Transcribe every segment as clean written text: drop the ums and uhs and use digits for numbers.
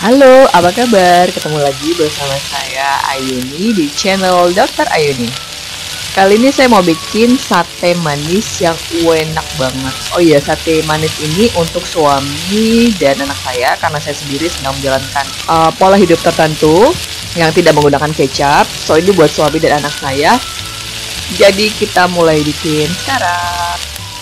Halo, apa kabar? Ketemu lagi bersama saya Ayuni di channel Dokter Ayuni. Kali ini saya mau bikin sate manis yang enak banget. Oh iya, sate manis ini untuk suami dan anak saya karena saya sendiri sedang menjalankan pola hidup tertentu yang tidak menggunakan kecap. So ini buat suami dan anak saya. Jadi kita mulai bikin sekarang.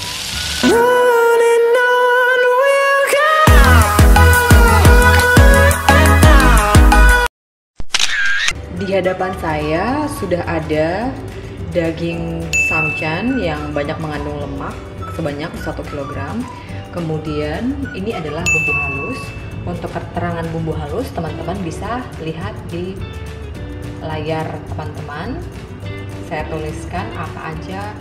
Di hadapan saya sudah ada daging samcan yang banyak mengandung lemak sebanyak 1 kg. Kemudian ini adalah bumbu halus. Untuk keterangan bumbu halus teman-teman bisa lihat di layar teman-teman. Saya tuliskan apa aja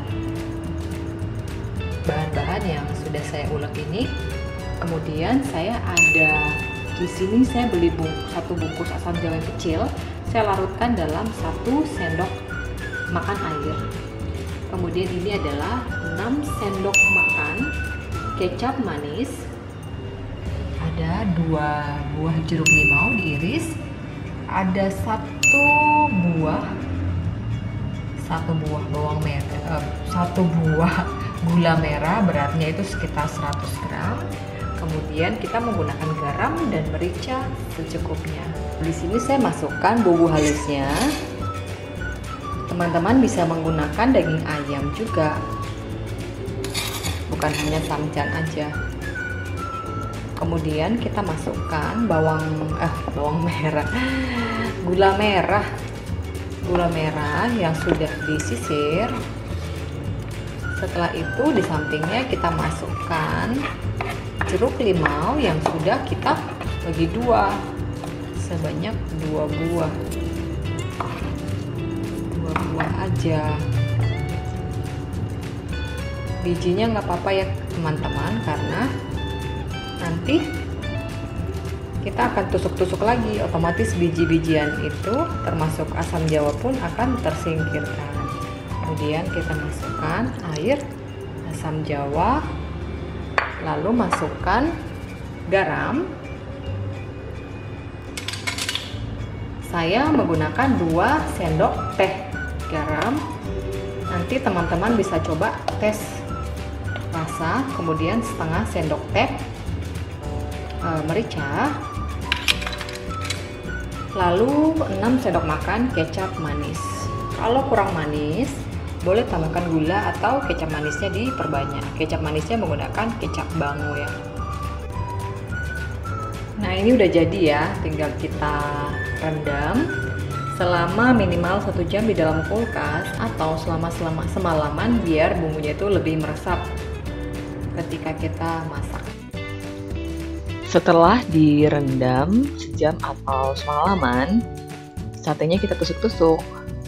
bahan-bahan yang sudah saya ulek ini. Kemudian saya ada di sini saya beli satu bungkus asam jawa yang kecil. Saya larutkan dalam 1 sendok makan air. Kemudian ini adalah 6 sendok makan kecap manis. Ada 2 buah jeruk limau diiris. Ada 1 buah bawang merah, 1 buah gula merah, beratnya itu sekitar 100 gram. Kemudian kita menggunakan garam dan merica secukupnya. Di sini saya masukkan bumbu halusnya. Teman-teman bisa menggunakan daging ayam juga, bukan hanya samcan aja. Kemudian kita masukkan gula merah yang sudah disisir. Setelah itu di sampingnya kita masukkan jeruk limau yang sudah kita bagi 2 sebanyak 2 buah aja. Bijinya nggak apa-apa ya teman-teman, karena nanti kita akan tusuk-tusuk lagi, otomatis biji-bijian itu termasuk asam jawa pun akan tersingkirkan. Kemudian kita masukkan air asam jawa, lalu masukkan garam. Saya menggunakan 2 sendok teh garam. Nanti teman-teman bisa coba tes rasa. Kemudian setengah sendok teh merica. Lalu 6 sendok makan kecap manis. Kalau kurang manis, boleh tambahkan gula atau kecap manisnya diperbanyak. Kecap manisnya menggunakan kecap bango ya. Nah ini udah jadi ya, tinggal kita rendam selama minimal 1 jam di dalam kulkas atau selama semalaman biar bumbunya itu lebih meresap ketika kita masak. Setelah direndam sejam atau semalaman, satenya kita tusuk-tusuk.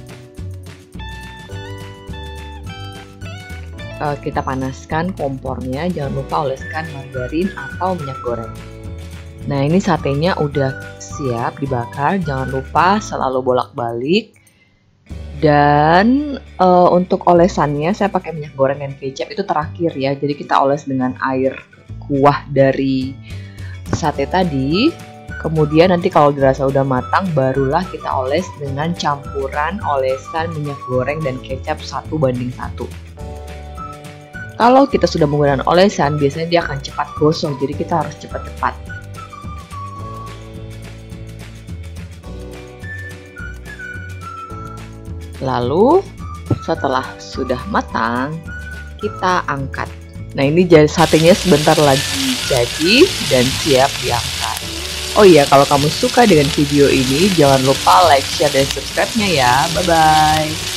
Kita panaskan kompornya, jangan lupa oleskan margarin atau minyak goreng. Nah ini satenya udah siap dibakar, jangan lupa selalu bolak-balik. Dan untuk olesannya saya pakai minyak goreng dan kecap itu terakhir ya, jadi kita oles dengan air kuah dari sate tadi. Kemudian nanti kalau dirasa udah matang barulah kita oles dengan campuran olesan minyak goreng dan kecap 1:1. Kalau kita sudah menggunakan olesan, biasanya dia akan cepat gosong, jadi kita harus cepat-cepat. Lalu setelah sudah matang, kita angkat. Nah ini satenya sebentar lagi jadi dan siap diangkat. Oh iya, kalau kamu suka dengan video ini, jangan lupa like, share, dan subscribe-nya ya. Bye-bye.